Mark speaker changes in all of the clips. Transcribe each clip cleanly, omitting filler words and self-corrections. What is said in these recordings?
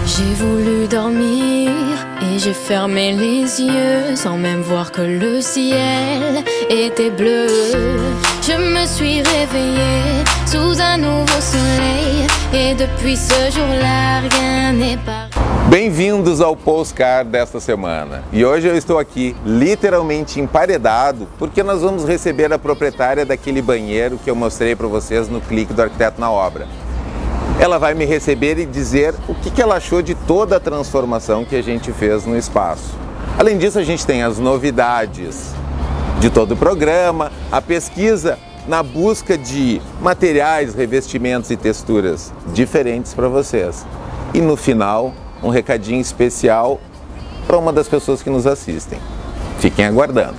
Speaker 1: J'ai voulu dormir et j'ai fermé les yeux sans même voir que le ciel était bleu. Je me suis réveillée sous un nouveau soleil et depuis ce jour-là rien n'est pareil.
Speaker 2: Bem-vindos ao Postcard desta semana. E hoje eu estou aqui literalmente emparedado porque nós vamos receber a proprietária daquele banheiro que eu mostrei para vocês no clique do Arquiteto na Obra. Ela vai me receber e dizer o que ela achou de toda a transformação que a gente fez no espaço. Além disso, a gente tem as novidades de todo o programa, a pesquisa na busca de materiais, revestimentos e texturas diferentes para vocês. E no final, um recadinho especial para uma das pessoas que nos assistem. Fiquem aguardando.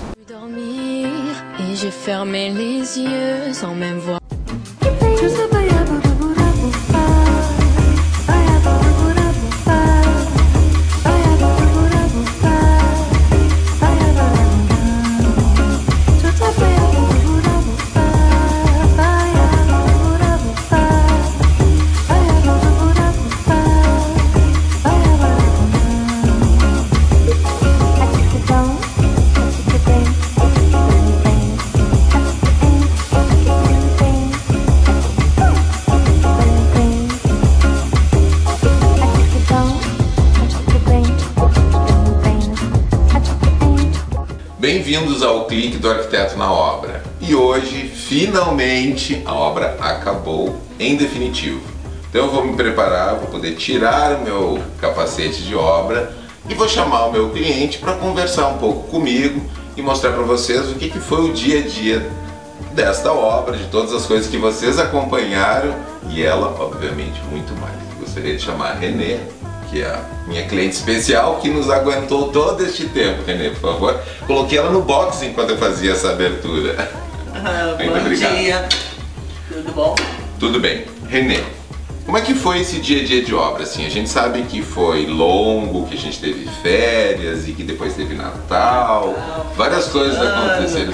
Speaker 2: Bem-vindos ao clique do Arquiteto na Obra. E hoje, finalmente, a obra acabou em definitivo. Então eu vou me preparar para poder tirar o meu capacete de obra e vou chamar o meu cliente para conversar um pouco comigo e mostrar para vocês o que foi o dia a dia desta obra, de todas as coisas que vocês acompanharam e ela, obviamente, muito mais. Gostaria de chamar a Renê, que é a minha cliente especial, que nos aguentou todo este tempo. Renê, por favor. Coloquei ela no box enquanto eu fazia essa abertura. Muito obrigado. Bom dia. Tudo bom? Tudo bem. Renê, como é que foi esse dia a dia de obra? Assim, a gente sabe que foi longo, que a gente teve férias e que depois teve Natal, várias coisas aconteceram.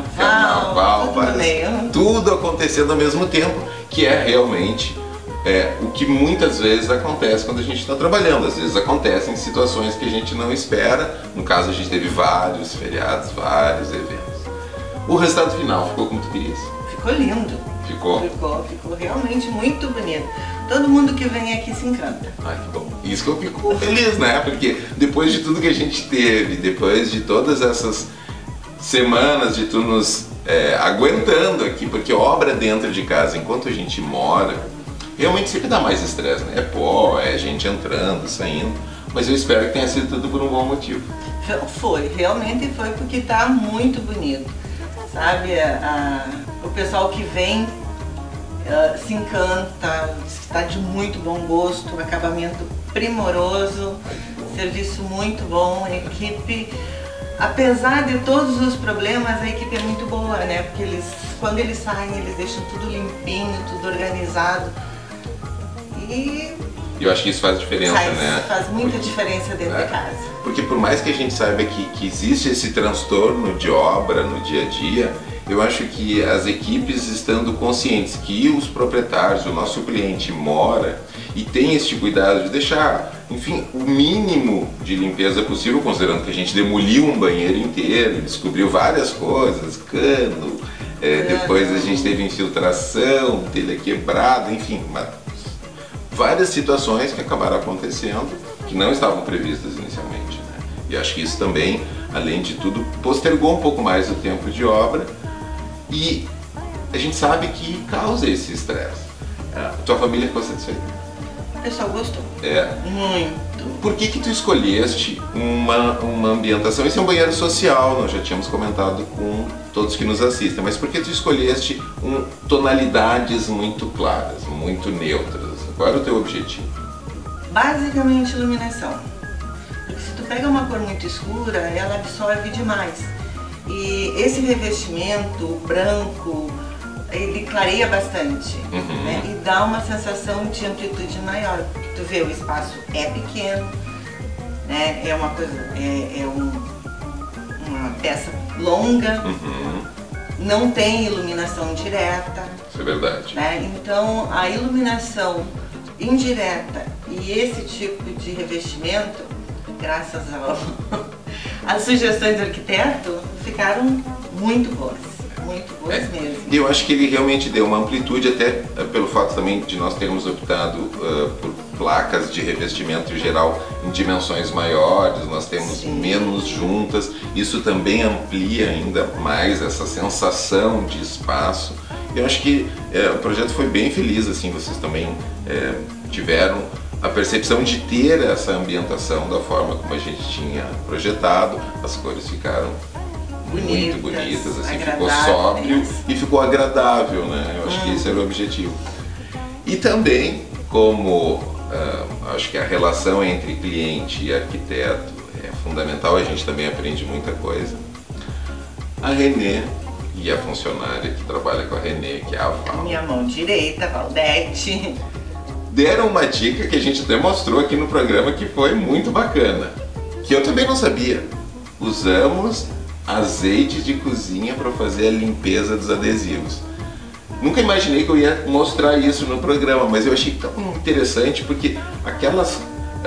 Speaker 2: Carnaval, tudo acontecendo ao mesmo tempo, que é realmente o que muitas vezes acontece quando a gente está trabalhando. Às vezes acontecem situações que a gente não espera. No caso, a gente teve vários feriados, vários eventos. O resultado final ficou como tu querias?
Speaker 3: Ficou lindo.
Speaker 2: Ficou?
Speaker 3: Ficou realmente muito bonito. Todo mundo que vem aqui se encanta.
Speaker 2: Ai, que bom. Isso que eu fico feliz, né? Porque depois de tudo que a gente teve, depois de todas essas semanas de tu nos aguentando aqui, porque obra dentro de casa, enquanto a gente mora, realmente sempre dá mais estresse, né? É pó, é gente entrando, saindo, mas eu espero que tenha sido tudo por um bom motivo.
Speaker 3: Realmente foi porque tá muito bonito, sabe? O pessoal que vem se encanta, está de muito bom gosto, acabamento primoroso, serviço muito bom, a equipe, apesar de todos os problemas, a equipe é muito boa, né? Porque quando eles saem, eles deixam tudo limpinho, tudo organizado. E
Speaker 2: eu acho que isso faz diferença, né?
Speaker 3: Faz muita diferença dentro de casa.
Speaker 2: Porque por mais que a gente saiba que existe esse transtorno de obra no dia a dia, eu acho que as equipes estando conscientes que os proprietários, o nosso cliente mora e tem este cuidado de deixar, enfim, o mínimo de limpeza possível, considerando que a gente demoliu um banheiro inteiro, descobriu várias coisas, cano, depois a gente teve infiltração, telha quebrada, enfim, várias situações que acabaram acontecendo que não estavam previstas inicialmente, né? E acho que isso também, além de tudo, postergou um pouco mais o tempo de obra e a gente sabe que causa esse estresse. Tua família ficou satisfeita?
Speaker 3: O pessoal gostou. Muito.
Speaker 2: Por que tu escolheste uma ambientação? Esse é um banheiro social, nós já tínhamos comentado com todos que nos assistem, mas por que tu escolheste tonalidades muito claras, muito neutras? Qual era o teu objetivo?
Speaker 3: Basicamente iluminação. Porque se tu pega uma cor muito escura, ela absorve demais. E esse revestimento branco, ele clareia bastante, né? E dá uma sensação de amplitude maior. Porque tu vê, o espaço é pequeno, né? É uma coisa, uma peça longa, não tem iluminação direta.
Speaker 2: Isso é verdade.
Speaker 3: Né? Então a iluminação indireta E esse tipo de revestimento, graças às sugestões do arquiteto, ficaram muito boas mesmo.
Speaker 2: E eu acho que ele realmente deu uma amplitude, até pelo fato também de nós termos optado por placas de revestimento em geral em dimensões maiores, nós temos menos juntas, isso também amplia ainda mais essa sensação de espaço. Eu acho que o projeto foi bem feliz, assim, vocês também tiveram a percepção de ter essa ambientação da forma como a gente tinha projetado, as cores ficaram muito bonitas, assim, ficou sóbrio e ficou agradável, né? Eu acho que esse era o objetivo. E também, como acho que a relação entre cliente e arquiteto é fundamental, a gente também aprende muita coisa. A Renê e a funcionária que trabalha com a Renê, que é a Val,
Speaker 3: minha mão direita, Valdete,
Speaker 2: deram uma dica que a gente até mostrou aqui no programa, que foi muito bacana, que eu também não sabia. Usamos azeite de cozinha para fazer a limpeza dos adesivos. Nunca imaginei que eu ia mostrar isso no programa, mas eu achei tão interessante porque aquelas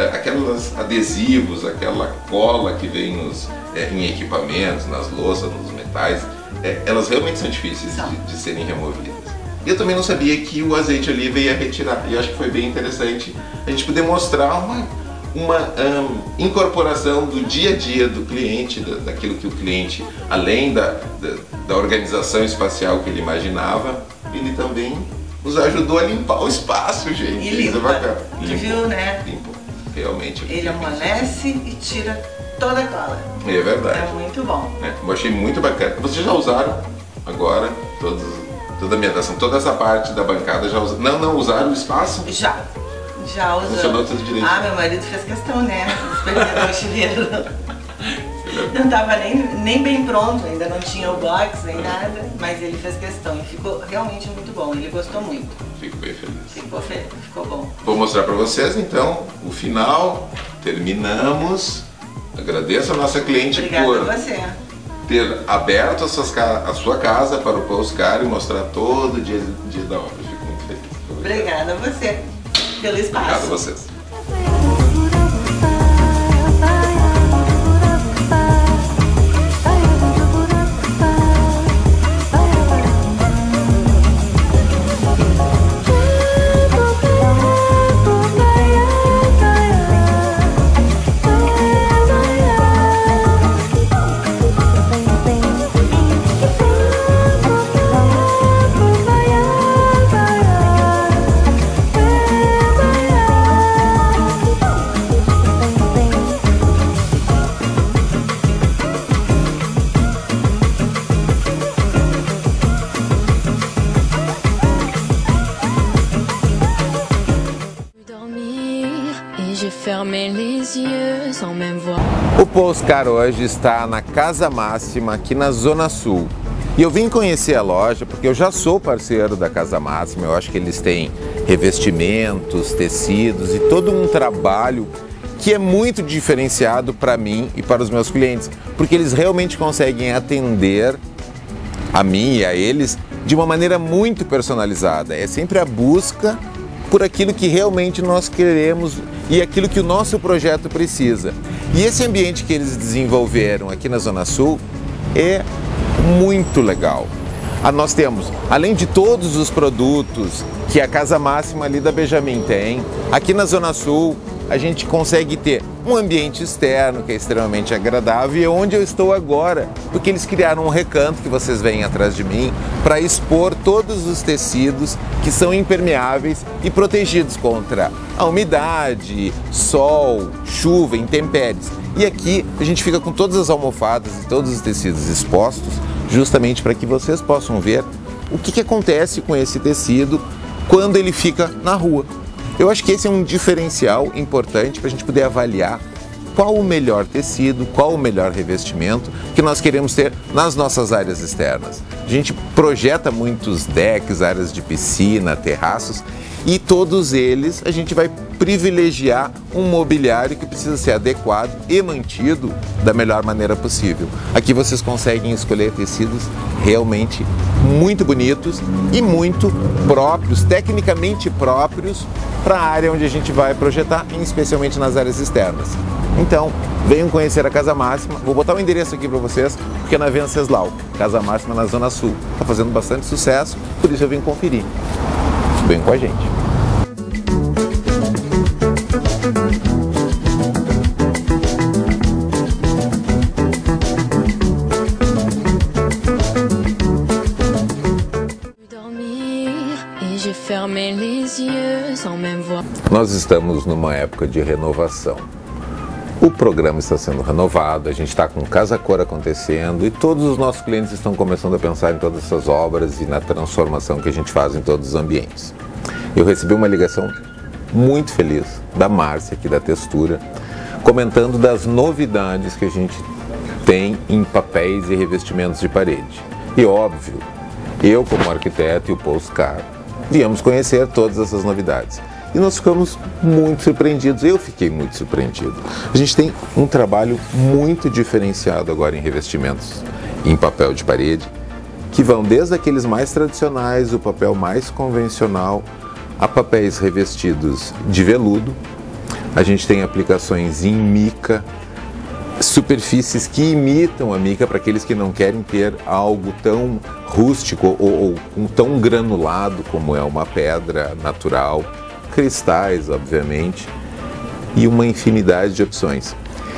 Speaker 2: adesivos, aquela cola que vem em equipamentos, nas louças, nos metais, elas realmente são difíceis de serem removidas. E eu também não sabia que o azeite oliva ia retirar, e eu acho que foi bem interessante a gente poder mostrar uma incorporação do dia a dia do cliente, daquilo que o cliente, além da organização espacial que ele imaginava, ele também nos ajudou a limpar o espaço, gente.
Speaker 3: E limpa,
Speaker 2: bacana.
Speaker 3: Tu viu, né?
Speaker 2: Limpo, realmente.
Speaker 3: Ele amolece e tira toda a cola.
Speaker 2: É verdade.
Speaker 3: É muito bom.
Speaker 2: Eu achei muito bacana. Vocês já usaram agora toda a ambientação, toda essa parte da bancada já usaram? Não usaram o espaço?
Speaker 3: Já usou.
Speaker 2: Funcionou tudo direito.
Speaker 3: Meu marido fez questão, né? Experimentou o chuveiro. Não estava nem bem pronto, ainda não tinha o box nem nada, mas ele fez questão e ficou realmente muito bom, ele gostou muito.
Speaker 2: Fico bem feliz.
Speaker 3: Ficou bom.
Speaker 2: Vou mostrar para vocês então o final, terminamos. Agradeço a nossa cliente por ter aberto a sua casa para o Postcard e mostrar todo o dia da obra. Fico muito feliz.
Speaker 3: Obrigada a você pelo espaço.
Speaker 2: Obrigado a vocês. O Postcard hoje está na Casa Máxima, aqui na Zona Sul. E eu vim conhecer a loja porque eu já sou parceiro da Casa Máxima. Eu acho que eles têm revestimentos, tecidos e todo um trabalho que é muito diferenciado para mim e para os meus clientes, porque eles realmente conseguem atender a mim e a eles de uma maneira muito personalizada. É sempre a busca por aquilo que realmente nós queremos e aquilo que o nosso projeto precisa. E esse ambiente que eles desenvolveram aqui na Zona Sul é muito legal. Nós temos, além de todos os produtos que a Casa Máxima ali da Benjamin tem, aqui na Zona Sul a gente consegue ter um ambiente externo que é extremamente agradável, e é onde eu estou agora, porque eles criaram um recanto que vocês veem atrás de mim para expor todos os tecidos que são impermeáveis e protegidos contra a umidade, sol, chuva, intempéries. E aqui a gente fica com todas as almofadas e todos os tecidos expostos, justamente para que vocês possam ver o que acontece com esse tecido quando ele fica na rua. Eu acho que esse é um diferencial importante para a gente poder avaliar qual o melhor tecido, qual o melhor revestimento que nós queremos ter nas nossas áreas externas. A gente projeta muitos decks, áreas de piscina, terraços, e todos eles a gente vai privilegiar um mobiliário que precisa ser adequado e mantido da melhor maneira possível. Aqui vocês conseguem escolher tecidos realmente muito bonitos e muito próprios, tecnicamente próprios para a área onde a gente vai projetar, especialmente nas áreas externas. Então, venham conhecer a Casa Máxima. Vou botar o endereço aqui para vocês, porque é na Venceslau, Casa Máxima na Zona Sul. Está fazendo bastante sucesso, por isso eu vim conferir. Vem com a gente. Nós estamos numa época de renovação. O programa está sendo renovado, a gente está com Casa Cor acontecendo e todos os nossos clientes estão começando a pensar em todas essas obras e na transformação que a gente faz em todos os ambientes. Eu recebi uma ligação muito feliz da Márcia, aqui da Textura, comentando das novidades que a gente tem em papéis e revestimentos de parede. E óbvio, eu como arquiteto e o Polskar viemos conhecer todas essas novidades. E nós ficamos muito surpreendidos, eu fiquei muito surpreendido. A gente tem um trabalho muito diferenciado agora em revestimentos em papel de parede, que vão desde aqueles mais tradicionais, o papel mais convencional, a papéis revestidos de veludo. A gente tem aplicações em mica, superfícies que imitam a mica para aqueles que não querem ter algo tão rústico ou tão granulado como é uma pedra natural, cristais, obviamente, e uma infinidade de opções.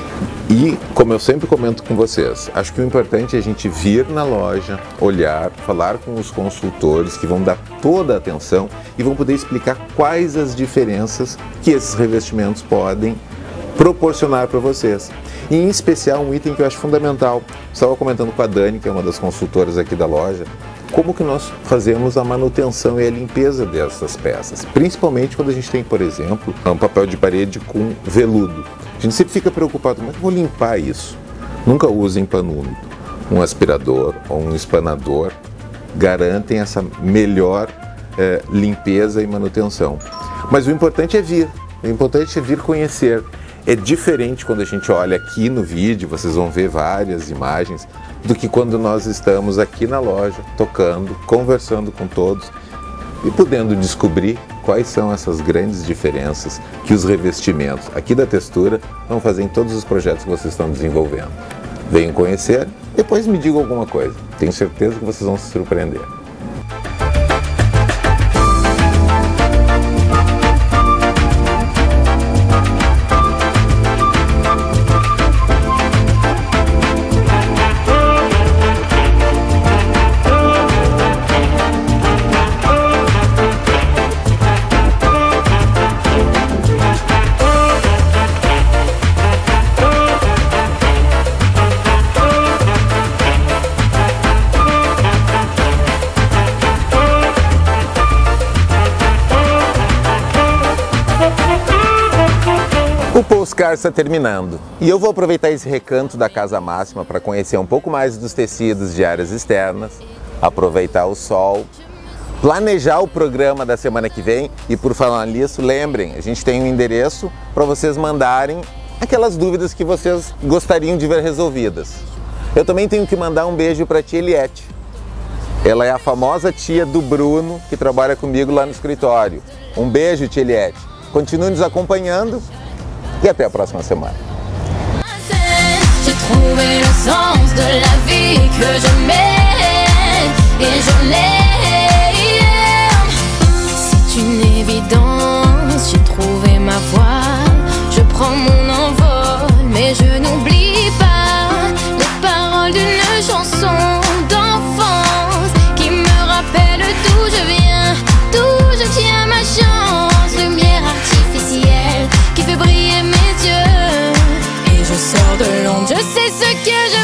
Speaker 2: E, como eu sempre comento com vocês, acho que o importante é a gente vir na loja, olhar, falar com os consultores que vão dar toda a atenção e vão poder explicar quais as diferenças que esses revestimentos podem proporcionar para vocês. E, em especial, um item que eu acho fundamental. Estava comentando com a Dani, que é uma das consultoras aqui da loja, como que nós fazemos a manutenção e a limpeza dessas peças. Principalmente quando a gente tem, por exemplo, um papel de parede com veludo. A gente sempre fica preocupado, como é que eu vou limpar isso? Nunca usem pano úmido. Um aspirador ou um espanador garantem essa melhor limpeza e manutenção. Mas o importante é vir. O importante é vir conhecer. É diferente quando a gente olha aqui no vídeo, vocês vão ver várias imagens, do que quando nós estamos aqui na loja, tocando, conversando com todos e podendo descobrir quais são essas grandes diferenças que os revestimentos aqui da Textura vão fazer em todos os projetos que vocês estão desenvolvendo. Venham conhecer, depois me digam alguma coisa. Tenho certeza que vocês vão se surpreender. O Polskar está terminando e eu vou aproveitar esse recanto da Casa Máxima para conhecer um pouco mais dos tecidos de áreas externas, aproveitar o sol, planejar o programa da semana que vem e, por falar nisso, lembrem, a gente tem um endereço para vocês mandarem aquelas dúvidas que vocês gostariam de ver resolvidas. Eu também tenho que mandar um beijo para a tia Eliette. Ela é a famosa tia do Bruno que trabalha comigo lá no escritório. Um beijo, tia Eliette. Continue nos acompanhando. E até a próxima semana.
Speaker 1: C'est une évidence, j'ai trouvé ma voie. Je prends mon envol, mais je n'oublie pas les paroles d'une chanson d'enfance qui me rappelle d'où je viens, d'où je tiens ma chance. Lumière artificielle qui fait briller mes yeux, et je sors de l'ombre, je sais ce que je